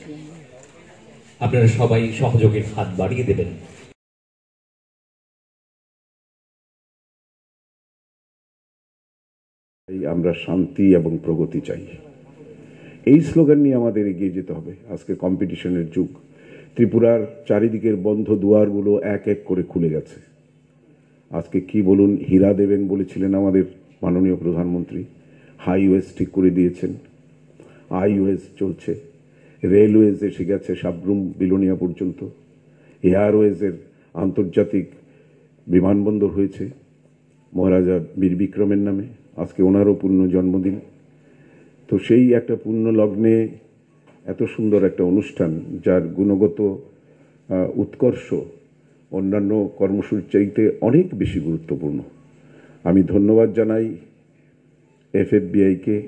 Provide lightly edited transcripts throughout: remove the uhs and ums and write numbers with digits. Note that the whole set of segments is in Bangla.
আপনারা সবাই সহযোগের হাত বাড়িয়ে দেবেন। আমরা শান্তি এবং প্রগতি চাই, এই স্লোগান নিয়ে আমাদের এগিয়ে যেতে হবে। আজকে কম্পিটিশনের যুগ। ত্রিপুরার চারিদিকের বন্ধ দুয়ারগুলো এক এক করে খুলে গেছে। আজকে কি বলুন, হীরা দেবেন বলেছিলেন আমাদের মাননীয় প্রধানমন্ত্রী, হাইওয়েজ ঠিক করে দিয়েছেন, আইওয়েজ চলছে, রেলওয়েজ এসে গেছে সাবরুম বিলোনিয়া পর্যন্ত, এয়ারওয়েজের আন্তর্জাতিক বিমানবন্দর হয়েছে মহারাজা বীর বিক্রমের নামে। আজকে ওনারও পূর্ণ জন্মদিন। তো সেই একটা পূর্ণ লগ্নে এত সুন্দর একটা অনুষ্ঠান, যার গুণগত উৎকর্ষ অন্যান্য কর্মসূচির চাইতে অনেক বেশি গুরুত্বপূর্ণ। আমি ধন্যবাদ জানাই এফএফবিআইকে,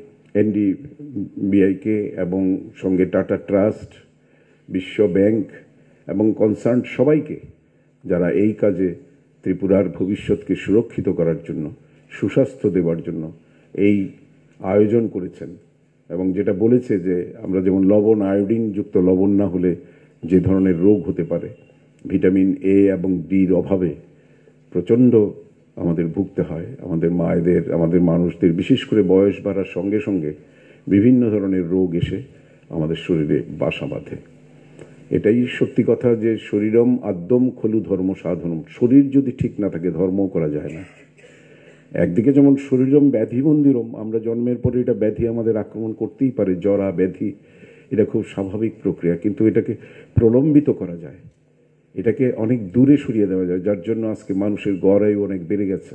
এনডিবিআইকে এবং সঙ্গে টাটা ট্রাস্ট, বিশ্ব ব্যাংক এবং কনসার্ন সবাইকে, যারা এই কাজে ত্রিপুরার ভবিষ্যৎকে সুরক্ষিত করার জন্য, সুস্বাস্থ্য দেওয়ার জন্য এই আয়োজন করেছেন। এবং যেটা বলেছে যে আমরা যেমন লবণ, আয়োডিন যুক্ত লবণ না হলে যে ধরনের রোগ হতে পারে, ভিটামিন এ এবং ডির অভাবে প্রচণ্ড আমাদের ভুগতে হয়, আমাদের মায়েদের, আমাদের মানুষদের, বিশেষ করে বয়স বাড়ার সঙ্গে সঙ্গে বিভিন্ন ধরনের রোগ এসে আমাদের শরীরে বাসা বাঁধে। এটাই সত্যি কথা যে শরীরম আদ্যম খলু ধর্ম সাধনম। শরীর যদি ঠিক না থাকে ধর্মও করা যায় না। একদিকে যেমন শরীরম ব্যাধি মন্দিরম, আমরা জন্মের পরে এটা ব্যাধি আমাদের আক্রমণ করতেই পারে, জরা ব্যাধি, এটা খুব স্বাভাবিক প্রক্রিয়া, কিন্তু এটাকে প্রলম্বিত করা যায়, এটাকে অনেক দূরে সরিয়ে দেওয়া যায়, যার জন্য আজকে মানুষের গড় আয়ু অনেক বেড়ে গেছে।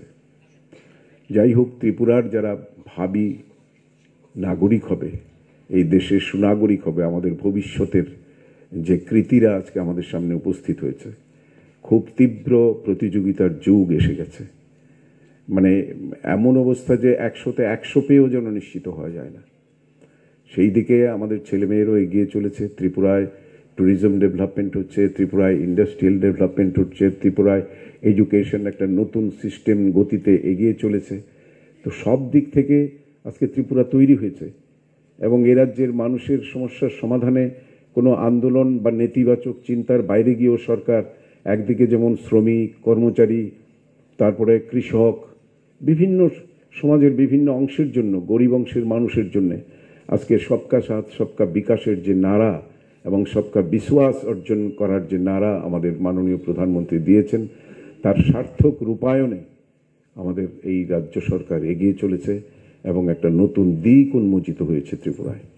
যাই হোক, ত্রিপুরার যারা ভাবী নাগরিক হবে, এই দেশের সুনাগরিক হবে, আমাদের ভবিষ্যতের যে কৃতিরা আজকে আমাদের সামনে উপস্থিত হয়েছে, খুব তীব্র প্রতিযোগিতার যুগ এসে গেছে। মানে এমন অবস্থা যে 100-তে 100 পেয়েও যেন নিশ্চিত হওয়া যায় না। সেই দিকে আমাদের ছেলেমেয়েরও এগিয়ে চলেছে। ত্রিপুরায় ট্যুরিজম ডেভেলপমেন্ট হচ্ছে, ত্রিপুরায় ইন্ডাস্ট্রিয়াল ডেভেলপমেন্ট হচ্ছে, ত্রিপুরায় এডুকেশন একটা নতুন সিস্টেম গতিতে এগিয়ে চলেছে। তো সব দিক থেকে আজকে ত্রিপুরা তৈরি হয়েছে এবং এ রাজ্যের মানুষের সমস্যার সমাধানে কোনো আন্দোলন বা নেতিবাচক চিন্তার বাইরে গিয়েও সরকার একদিকে যেমন শ্রমিক, কর্মচারী, তারপরে কৃষক, বিভিন্ন সমাজের বিভিন্ন অংশের জন্য, গরিব অংশের মানুষের জন্য আজকে সবকা সাথ সবকা বিকাশের যে নারা এবং সবকা বিশ্বাস অর্জন করার যে নারা আমাদের মাননীয় প্রধানমন্ত্রী দিয়েছেন, তার সার্থক রূপায়ণে আমাদের এই রাজ্য সরকার এগিয়ে চলেছে এবং একটা নতুন দিক উন্মোচিত হয়েছে ত্রিপুরায়।